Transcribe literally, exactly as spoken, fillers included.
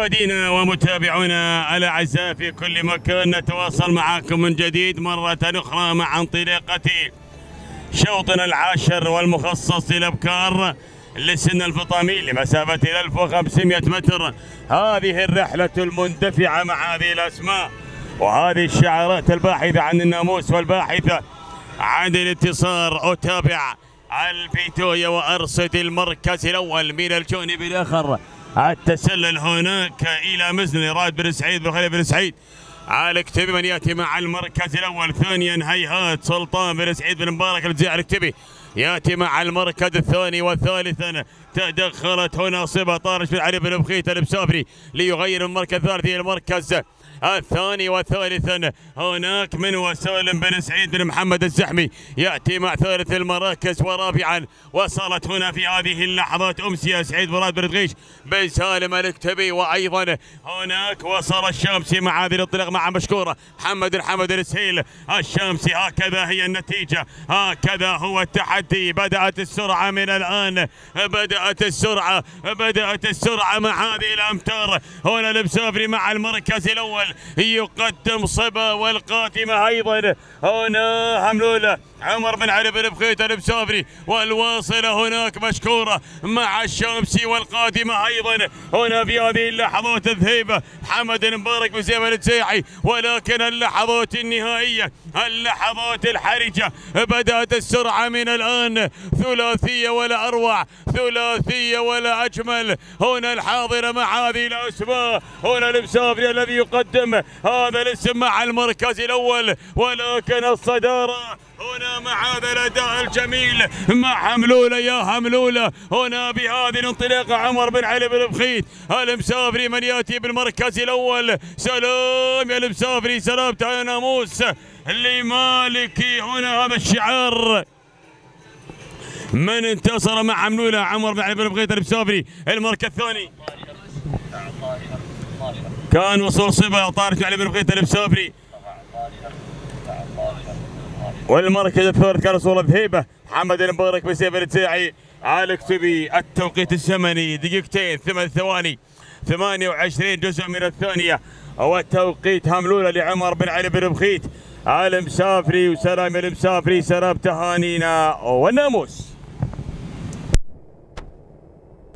مشاهدينا ومتابعونا الاعزاء في كل مكان، نتواصل معكم من جديد مرة اخرى مع انطلاقة شوطنا العاشر والمخصص للابكار لسن الفطامي لمسافة ألف وخمسمئة متر. هذه الرحلة المندفعة مع هذه الاسماء وهذه الشعارات الباحثة عن الناموس والباحثة عن الانتصار. اتابع الفيتويا وارصد المركز الاول من الجانب الاخر. التسلل هناك الى مزن راد بن سعيد بن خليل بن سعيد على الكتبي من ياتي مع المركز الاول. ثانيا هيهات سلطان بن سعيد بن مبارك الجزائري الكتبي ياتي مع المركز الثاني. وثالثا تدخلت هنا صبا طارش بن علي بن بخيت المسافري ليغير المركز الثالث الى المركز الثاني. وثالثا هناك من وسالم بن سعيد بن محمد الزحمي ياتي مع ثالث المراكز. ورابعا وصلت هنا في هذه اللحظات امسيه سعيد مراد بن غيش بن سالم الكتبي. وايضا هناك وصل الشامسي مع هذه الانطلاق مع مشكوره محمد الحمد السهيل الشامسي. هكذا هي النتيجه، هكذا هو التحدي. بدات السرعه من الان، بدات السرعه بدات السرعه مع هذه الامتار. هنا المسافري مع المركز الاول يقدم صبا، والقاتمه ايضا هنا هملوله عمر بن علي بن بخيت المسافري، والواصله هناك مشكوره مع الشامسي، والقادمه ايضا هنا في هذه اللحظات الذهيبه محمد المبارك بن زيد الجزيعي. ولكن اللحظات النهائيه، اللحظات الحرجه، بدات السرعه من الان. ثلاثيه ولا اروع، ثلاثيه ولا اجمل. هنا الحاضره مع هذه الاسماء. هنا المسافري الذي يقدم هذا الاسم مع المركز الاول، ولكن الصداره هنا مع هذا الاداء الجميل مع حملوله. يا حملوله هنا بهذه الانطلاقه عمر بن علي بن بخيت المسافري من ياتي بالمركز الاول. سلام يا المسافري، سلامت يا ناموس لمالكي. هنا هذا الشعار من انتصر مع حملوله عمر بن علي بن بخيت المسافري. المركز الثاني كان وصول صبا طارق علي بن بخيت المسافري، والمركز الثالث كان وصول الذهيبه محمد المبارك بن سيف الجزيعي على الكتبي. التوقيت الزمني دقيقتين ثمان ثواني ثمانية وعشرين جزء من الثانيه، والتوقيت هملوله لعمر بن علي بن بخيت المسافري. وسلام المسافري، سلام تهانينا والناموس.